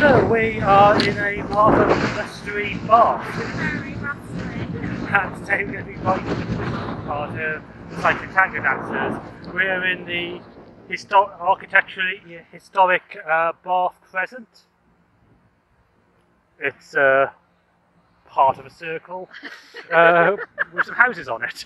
So we are in a rather blustery bath, Very rustly. and today we're going to be riding the part of the Cycling Tango Dancers. We're in the architecturally historic Royal Crescent. It's part of a circle with some houses on it.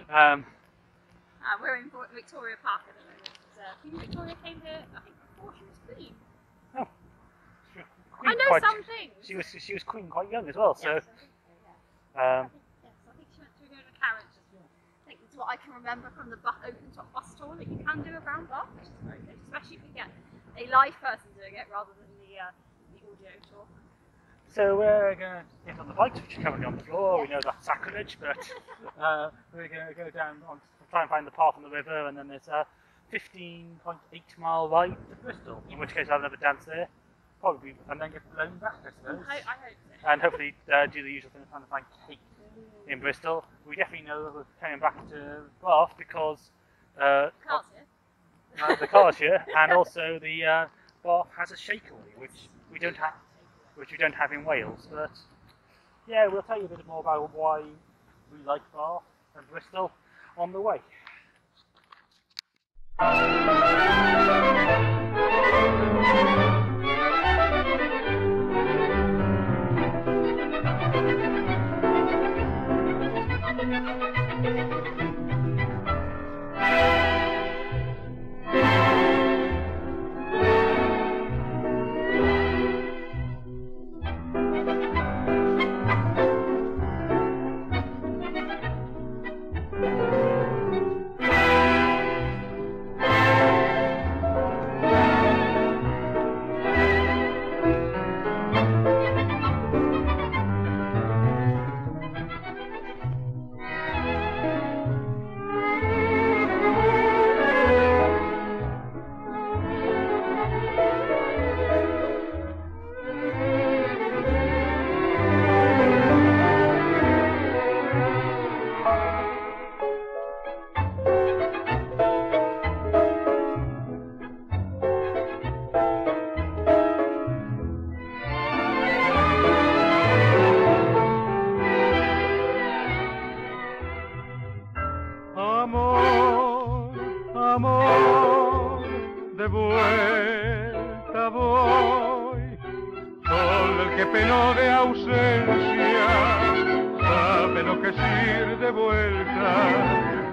We're in Victoria Park at the moment. Queen Victoria came here, I think, before she was queen. Oh, I know some things. She was queen quite young as well, so. Yes, I think so, yeah. Um, Yes, I think she went through here in a carriage. I think that's what I can remember from the open top bus tour that you can do around Bath, which is very good, especially if you get a live person doing it rather than the audio tour. So we're going to get on the bikes, which are currently on the floor. We know that's sacrilege, but we're going to go down on try and find the path on the river, and then there's a 15.8-mile ride to Bristol. In which case, I'll have another dance there, probably, and then get blown back, I suppose. I hope so. And hopefully do the usual thing of trying to find cake in Bristol. We definitely know that we're coming back to Bath because Cars here. the car's here, and also the Bath has a shakeaway, which we don't have in Wales. But yeah, we'll tell you a bit more about why we like Bath and Bristol on the way. Amor, de vuelta voy, solo el que penó de ausencia sabe lo que es ir de vuelta.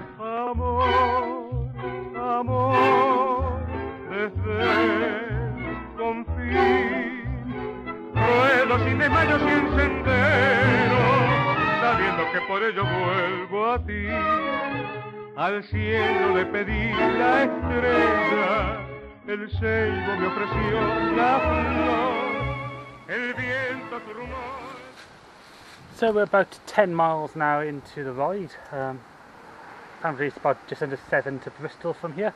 Amor, amor, desde el confín, ruedo sin desmayo, sin sendero, sabiendo que por ello vuelvo a ti. Al cielo le pedí la estrella, el ceibo me ofreció la flor, el viento su rumor. So we're about 10 miles now into the ride. Apparently it's about just under 7 to Bristol from here.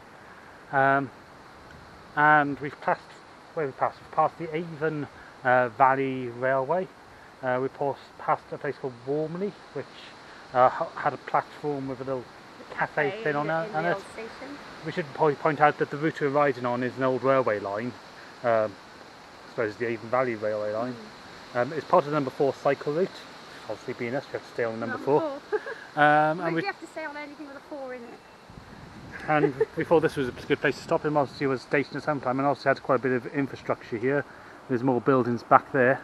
And we've passed, we've passed the Avon Valley Railway. We passed a place called Warmley, which had a platform with a little cafe thing on it. We should probably point out that the route we're riding on is an old railway line. I suppose it's the Avon Valley Railway line. It's part of the number 4 cycle route. Obviously being us, we have to stay on number 4. And we have to stay on anything with a 4 in it. And before this was a good place to stop. And obviously it was stationed at some time, and also had quite a bit of infrastructure here. There's more buildings back there.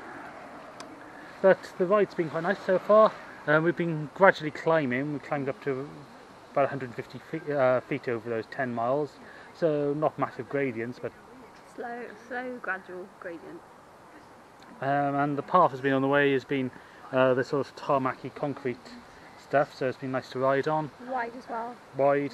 But the ride's been quite nice so far. We've been gradually climbing. We climbed up to about 150 feet over those 10 miles. So not massive gradients, but slow, gradual gradient. And the path has been on the way has been the sort of tarmacy concrete stuff, so it's been nice to ride on. Wide as well. Wide.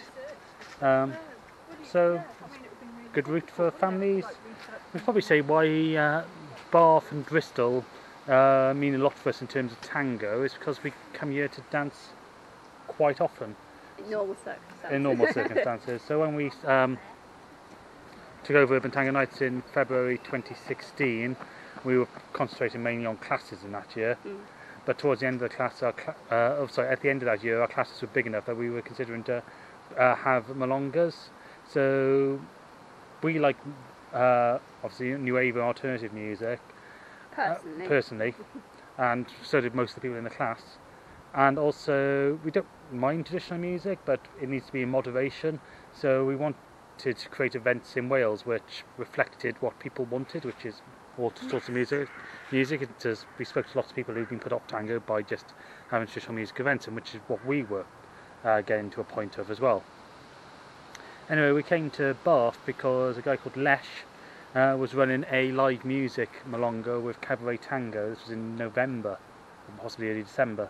So good route for families. We'd probably say why Bath and Bristol mean a lot for us in terms of tango is because we come here to dance quite often. In normal circumstances. In normal circumstances. So when we took over Urban Tango Nights in February 2016, we were concentrating mainly on classes in that year. But towards the end of the class, at the end of that year, our classes were big enough that we were considering to have milongas. So we like obviously new wave and alternative music. Personally. And so did most of the people in the class. And also, we don't mind traditional music, but it needs to be in moderation. So we wanted to create events in Wales which reflected what people wanted, which is all sorts of music. We spoke to lots of people who've been put off tango by just having traditional music events, and which is what we were getting to a point of as well. Anyway, we came to Bath because a guy called Lesh was running a live music milonga with cabaret tango. This was in November, possibly early December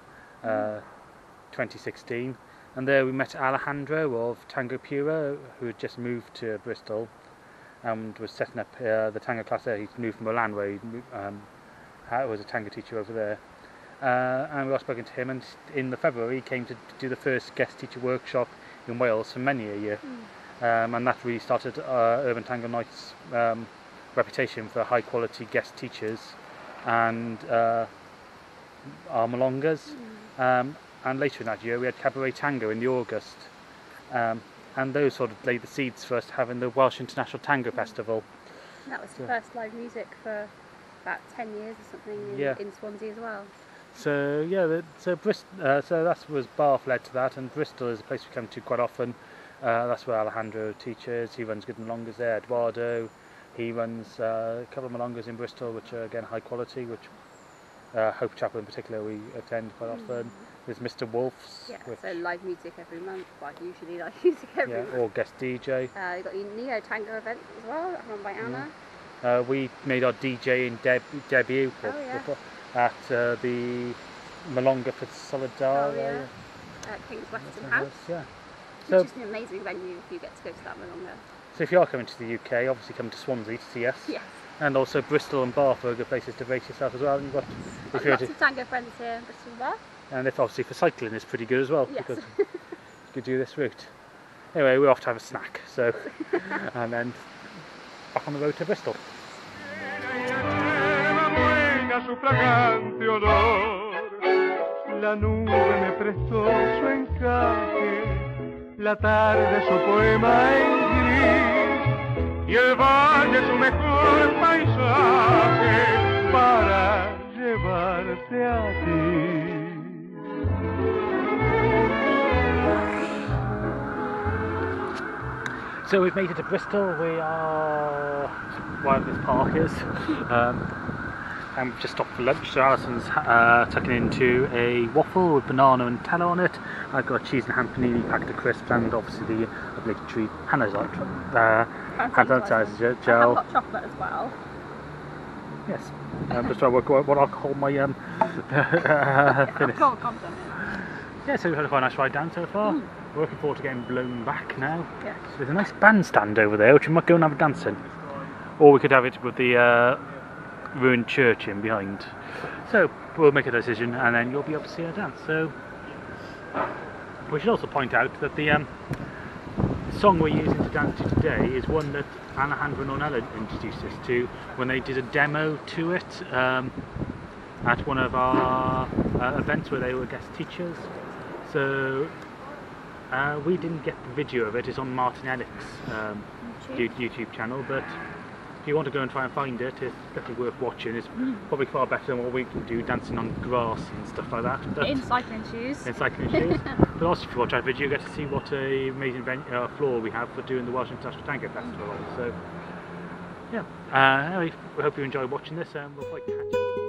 2016, and there we met Alejandro of Tango Pura, who had just moved to Bristol and was setting up the tango class there. He'd moved from Milan, where he was a tango teacher over there, and we got spoken to him, and in the February he came to do the first guest teacher workshop in Wales for many a year. And that really started Urban Tango Night's reputation for high quality guest teachers and our milongas. And later in that year we had Cabaret Tango in the August, and those sort of laid the seeds for us having the Welsh International Tango Festival. That was the first live music for about 10 years or something in Swansea as well. So yeah, so that was Bath led to that, and Bristol is a place we come to quite often. That's where Alejandro teaches. He runs good milongas there. Eduardo, he runs a couple of milongas in Bristol, which are again high quality, which Hope Chapel in particular we attend quite often. There's Mr. Wolf's. Yeah, so live music every month, well usually live music every month. Or guest DJ. You've got your Neo Tango event as well, run by Anna. We made our DJing debut at the Milonga for Solidarity at King's Western House. So, which is an amazing venue if you get to go to that Milonga. So if you are coming to the UK, obviously come to Swansea to see us. Yes. And also Bristol and Bath are good places to base yourself as well. And you've got lots of tango friends here in Bristol and Bath. And if obviously for cycling is pretty good as well, yes. because you could do this route. Anyway, we're off to have a snack, so and then back on the road to Bristol. La nube me prestó su encaje, la tarde su poema en gris, y el valle su mejor paisaje para llevarte a ti. So we've made it to Bristol. We are wherever this park is. And we've just stopped for lunch, so Alison's tucking into a waffle with banana and tallow on it. I've got cheese and ham panini, packet of crisps, and obviously the obligatory hand sanitizer gel. I've got chocolate as well. Yes. Just trying to work out what I'll call my finish. Yeah, so we've had a quite nice ride down so far. We're looking forward to getting blown back now. Yes. So there's a nice bandstand over there, which we might go and have a dance in. Or we could have it with the ruined church in behind. So we'll make a decision and then you'll be able to see a dance. So we should also point out that the song we're using to dance to today is one that Alejandro and Ornella introduced us to when they did a demo to it at one of our events where they were guest teachers. So we didn't get the video of it. It's on Martin Ellick's YouTube channel, but if you want to go and try and find it, it's definitely worth watching. It's probably far better than what we can do, dancing on grass and stuff like that. But in cycling shoes. In cycling shoes. But also if you watch that video, you get to see what an amazing floor we have for doing the Welsh International Tango Festival. So, yeah. Anyway, we hope you enjoy watching this and we'll probably catch up.